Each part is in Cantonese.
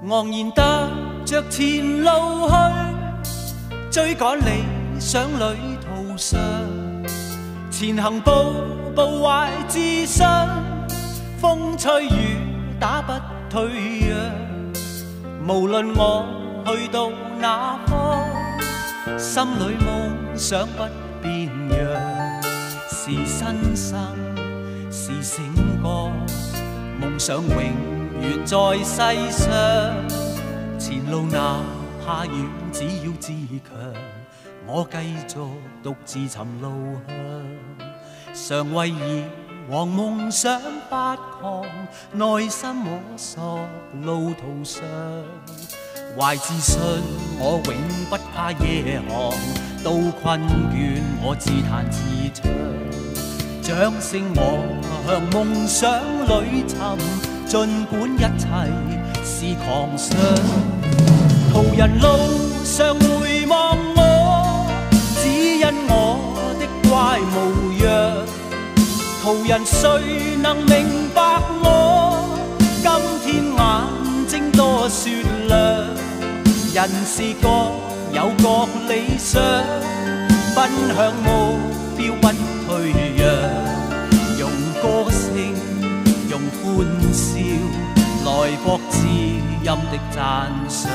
昂然踏着前路去，追赶理想旅途上，前行步步怀自信，风吹雨打不退让。无论我去到哪方，心里梦想不变样，是新生，是醒觉，梦想永远在世上。前路哪怕远，只要自强，我继续独自寻路向。常为以往梦想发狂，内心摸索路途上，怀自信我永不怕夜航，到困倦我自弹自唱，掌声我向梦想里寻，尽管一切是狂想。途人路上回望我，只因我的乖模样。途人谁能明白我？今天眼睛多雪亮。人是各有各理想，奔向目標不退讓。用歌聲，用歡笑，來博知音的讚賞。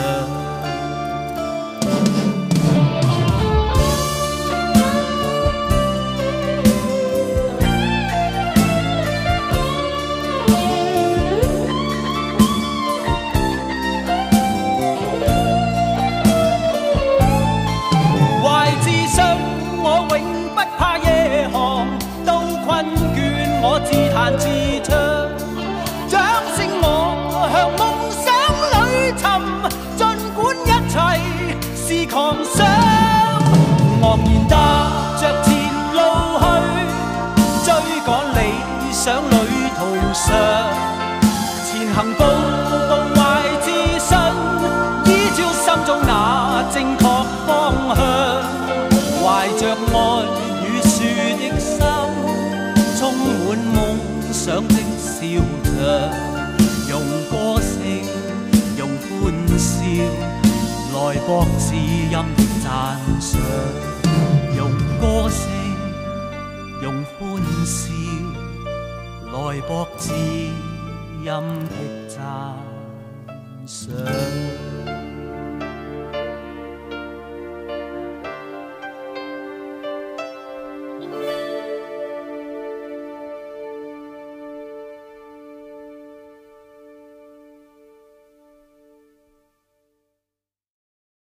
我自彈自唱，掌聲我向夢想裏尋，盡管一切是狂想。昂然踏着前路去，追趕理想旅途上，前行步步懷自信，依照心中那正確方向，懷着愛與樹的心，充滿夢想的笑着，用歌聲，用歡笑，來博知音的讚賞。用歌聲，用歡笑，來博知音的讚賞。